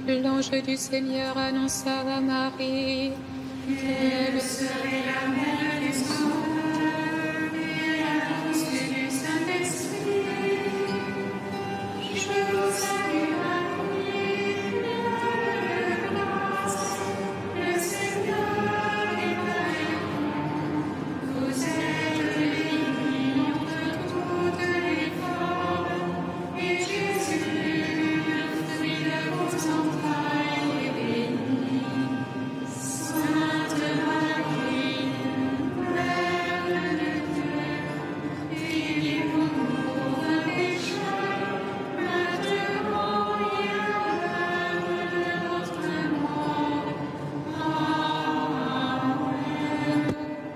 L'ange du Seigneur annonça à Marie, quelle serait la mère du Sauveur et l'annonce du Saint-Esprit. Je vous salue Marie, pleine de grâce, le Seigneur est avec vous. Vous êtes bénie entre toutes les femmes, et Jésus, le fruit de vos entrailles, est béni. Sainte Marie, Mère de Dieu, priez pour nous pauvres pécheurs, maintenant et à l'heure de notre mort. Amen.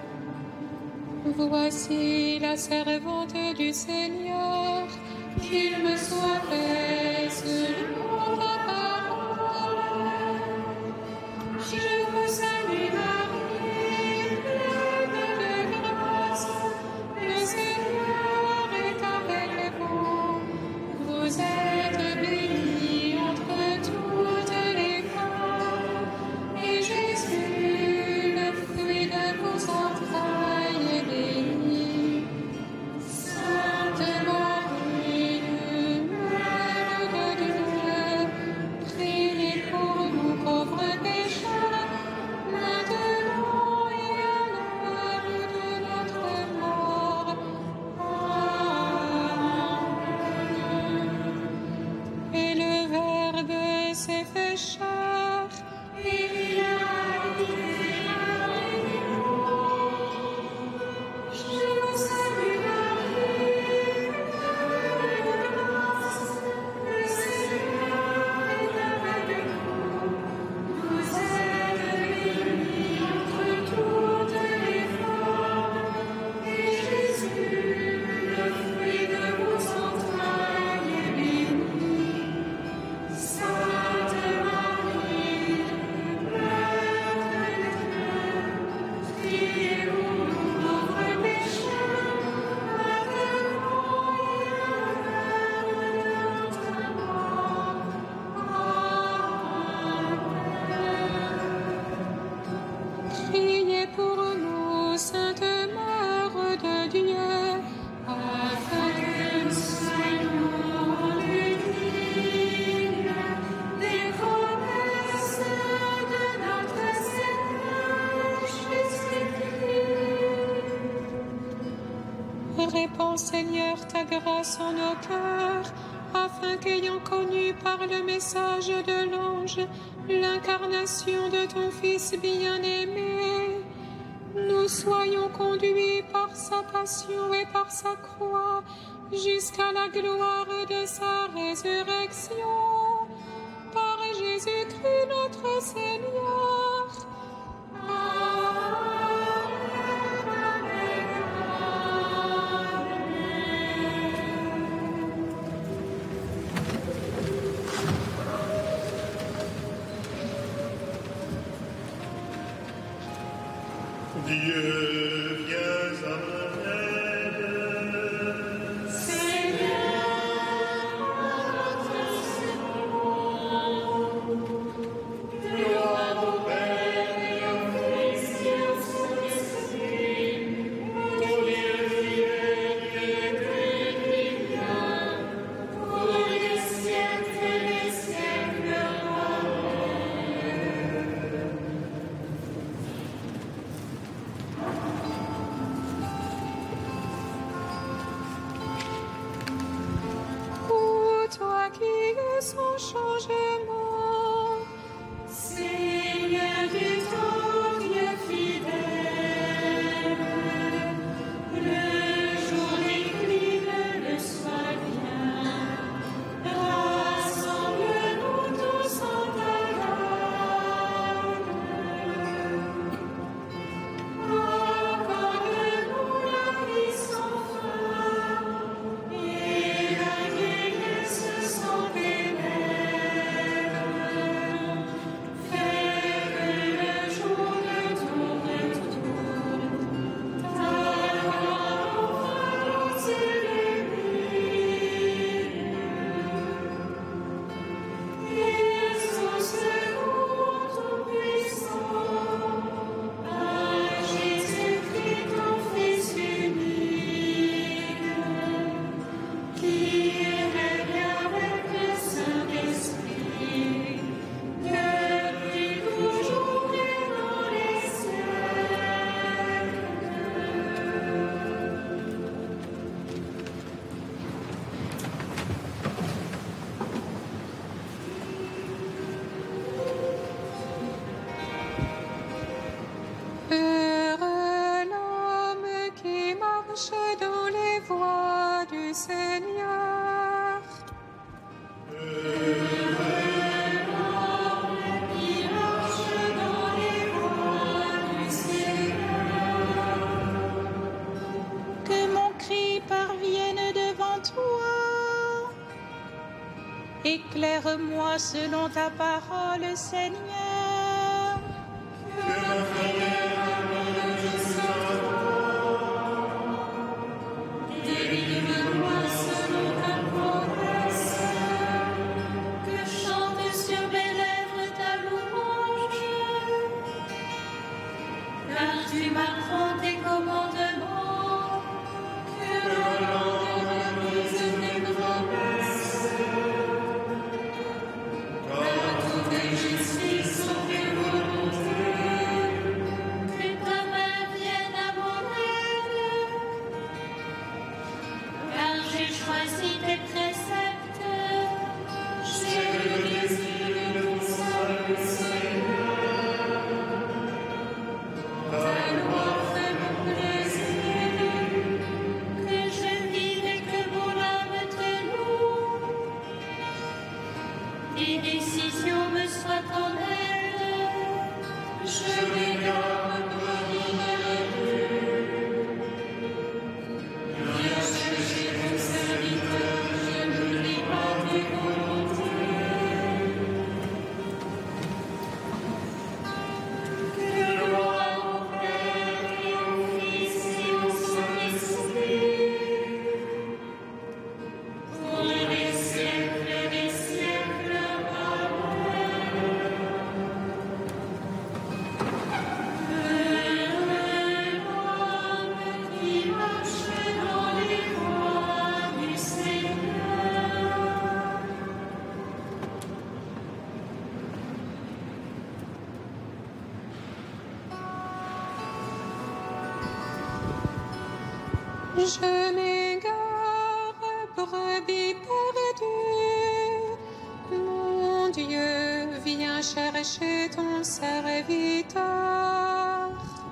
Voici la servante du Seigneur, qu'il me soit fait selon ta parole. Je vous salue Marie, pleine de grâce, le Seigneur est avec vous. Vous êtes bénie entre toutes les femmes, et Jésus, le fruit de vos entrailles, est béni. Sainte Marie, Mère de Dieu, priez pour nous pauvres pécheurs, maintenant et à l'heure de notre mort. Amen. Et le Verbe s'est fait chair, et il a habité avec nous. Je vous salue Marie, pleine de grâce, le Seigneur est avec vous. Vous êtes bénie entre toutes les femmes, et Jésus, le fruit de vos entrailles, est béni. Sainte Marie, Mère de Dieu, priez pour nous pauvres pécheurs, maintenant et à l'heure de notre mort. Amen. Priez pour nous, Sainte Mère de Dieu, afin que nous soyons rendus dignes des promesses de notre Seigneur Jésus-Christ. Répands, Seigneur, ta grâce en nos cœurs, afin qu'ayant connu par le message de l'ange l'incarnation de ton Fils bien-aimé, nous soyons conduits par sa passion et par sa croix jusqu'à la gloire de sa résurrection. Par Jésus-Christ notre Seigneur. Amen. Dieu, viens à mon aide. Seigneur, notre secours. Gloire au Père et au Fils et au Saint-Esprit, au Dieu fidèle et chrétien, pour les siècles et les siècles. Amen. Éclaire-moi selon ta parole, Seigneur. Délivre-moi selon ta promesse. Que chante sur mes lèvres ta louange. Car tu m'apprends tes commandements. Que ma langue dise tes promesses. Car toute justice sont tes volontés. Que ta main vienne à mon aide. Car j'ai choisi tes préceptes. J'ai le désir de ton salut, Seigneur. Ta loi fait mon plaisir. Que je vive et que mon âme te loue. Tes décisions me soient en aide. Je m'égare comme Vierge, j'ai ton serviteur, je n'oublie pas tes volontés. Gloire au Père et au Fils et au Saint-Esprit, pour les siècles des siècles. Amen. L'homme qui marche dans les voies du Seigneur. Je m'égare, brebis perdue. Mon Dieu, viens chercher ton serviteur.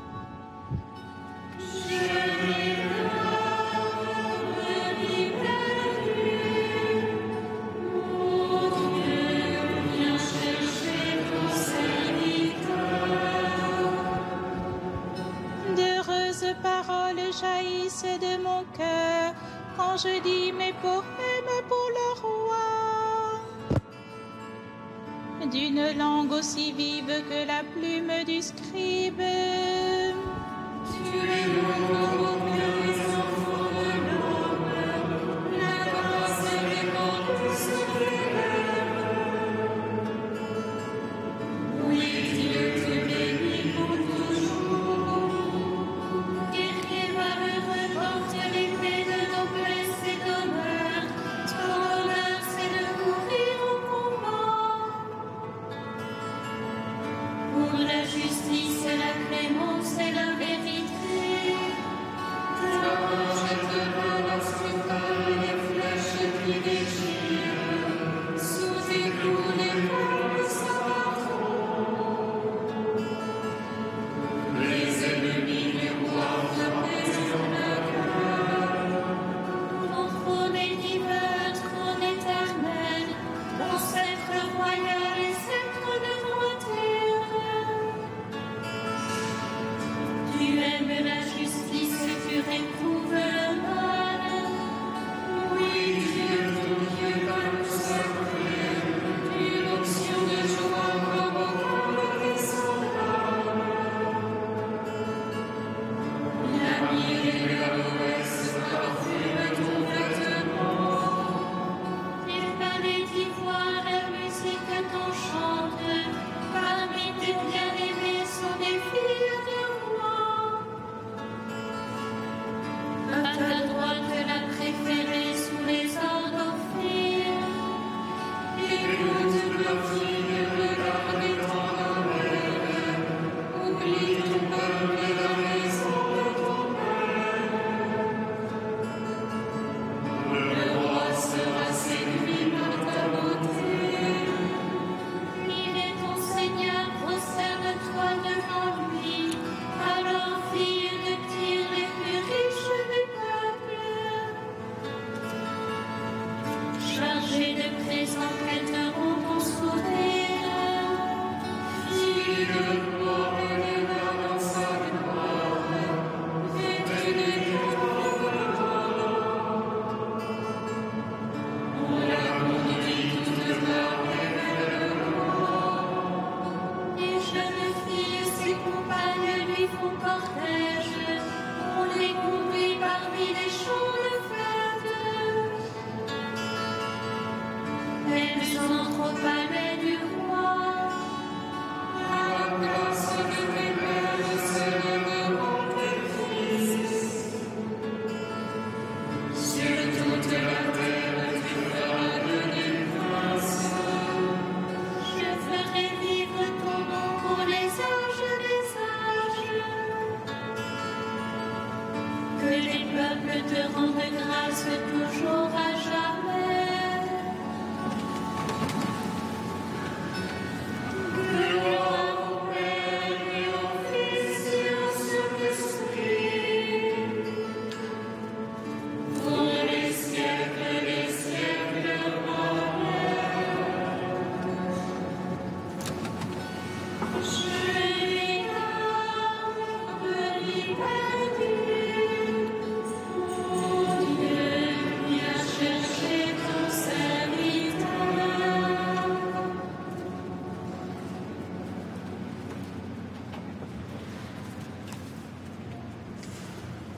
D'heureuses paroles jaillissent de mon cœur quand je dis mes poèmes pour le roi. D'une langue aussi vive que la plume du scribe. Tu es bon au cœur des enfants de l'homme, la grâce et répandue sur tes lèvres. Oui, Dieu te bénit pour toujours. Guerrier valeureux, porte l'épée de noblesse et d'honneur. Ton honneur, c'est de courir au combat. Pour la justice et la clémence et la vérité.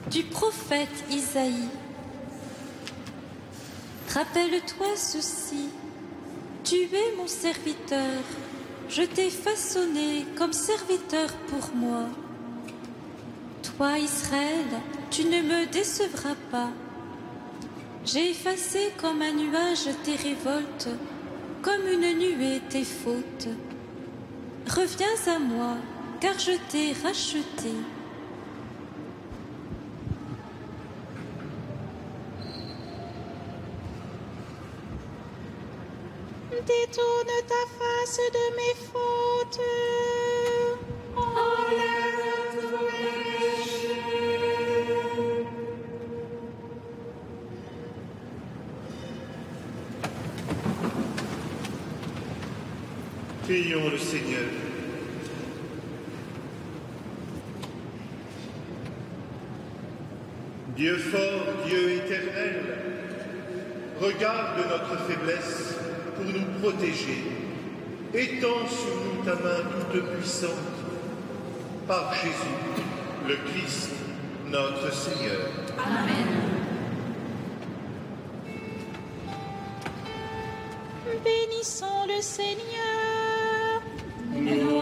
du prophète Isaïe. Rappelle-toi ceci, tu es mon serviteur, je t'ai façonné comme serviteur pour moi. Toi, Israël, tu ne me décevras pas. J'ai effacé comme un nuage tes révoltes, comme une nuée tes fautes. Reviens à moi, car je t'ai racheté. Détourne ta face de mes fautes. Enlève tous mes péchés. Prions le Seigneur. Dieu fort, Dieu éternel, regarde notre faiblesse pour nous protéger. Étends sur nous ta main toute puissante. Par Jésus, le Christ, notre Seigneur. Amen. Bénissons le Seigneur. Nous